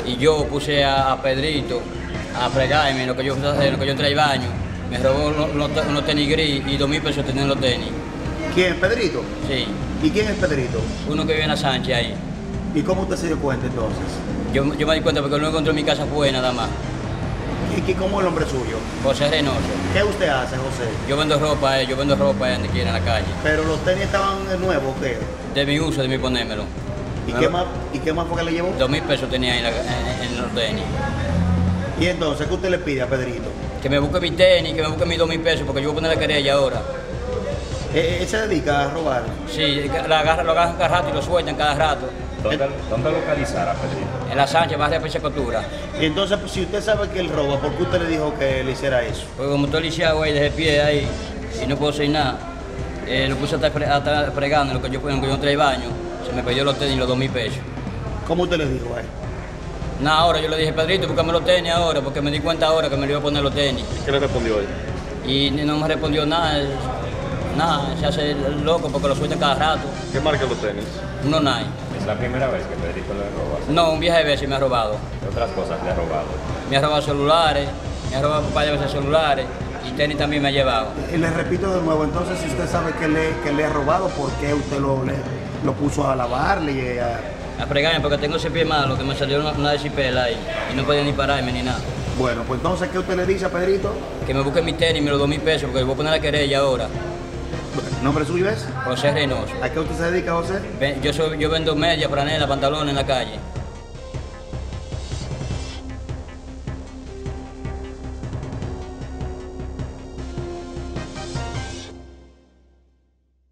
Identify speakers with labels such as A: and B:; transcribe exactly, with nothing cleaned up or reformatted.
A: y yo puse a, a Pedrito a fregarme en lo que yo, en lo que yo entré al baño. Me robó unos, unos, unos tenis gris y dos mil pesos tenían los tenis.
B: ¿Quién? ¿Pedrito?
A: Sí.
B: ¿Y quién es Pedrito?
A: Uno que vive en la Sánchez ahí.
B: ¿Y cómo usted se dio cuenta entonces?
A: Yo, yo me di cuenta porque lo encontré en mi casa fue nada más.
B: ¿Y, y cómo es el nombre suyo?
A: José Reynoso.
B: ¿Qué usted hace, José?
A: Yo vendo ropa, eh, yo vendo ropa eh, donde quiera en la calle.
B: ¿Pero los tenis estaban nuevos o qué?
A: De mi uso, de mi ponérmelo.
B: ¿Y,
A: Me
B: qué
A: lo-
B: más, ¿Y qué más fue que le llevó?
A: Dos mil pesos tenía en, la- en- en los tenis.
B: Y entonces, ¿qué usted le pide a Pedrito?
A: Que me busque mi tenis, que me busque mis dos mil pesos porque yo voy a poner la querella ahora.
B: ¿Él, él se dedica a robar?
A: Sí, la agarra, lo agarran cada rato y lo sueltan cada rato.
C: ¿Dónde, dónde localizar a Pedrito?
A: En la Sánchez, barrio de Costura.
B: Y entonces, pues, si usted sabe que él roba, ¿por qué usted le dijo que le hiciera eso?
A: Porque como estoy lisiado, güey, dejé pie ahí y no puedo hacer nada. Eh, lo puse a estar, fre- a estar fregando en lo que yo, en lo que yo entré al baño. Se me perdió los tenis y los dos mil pesos.
B: ¿Cómo usted le dijo a él?
A: Nada, ahora yo le dije, Pedrito, búscame los tenis ahora, porque me di cuenta ahora que me le iba a poner los tenis.
C: ¿Qué le respondió él?
A: Y no me respondió nada, eh, nada, se hace el loco porque lo sueltan cada rato.
C: ¿Qué marca los tenis?
A: Uno Nike.
C: Es la primera vez que Pedrito le roba.
A: No, un viaje de veces me ha robado.
C: ¿Qué otras cosas le ha robado?
A: Me ha robado celulares, me ha robado un par de veces celulares y tenis también me ha llevado.
B: Y le repito de nuevo, entonces, si usted sabe que le, que le ha robado, ¿por qué usted lo, le- lo puso a lavarle? A...
A: A fregarme porque tengo ese pie malo que me salió una, una decipela ahí y no podía ni pararme ni nada.
B: Bueno, pues entonces, ¿qué usted le dice a Pedrito?
A: Que me busque mi tenis y me los dos mil pesos porque voy a poner la querella ahora.
B: ¿El nombre suyo es?
A: José Reynoso.
B: ¿A qué usted se dedica, José?
A: Ven- Yo, soy, yo vendo media, franela, pantalones en la calle.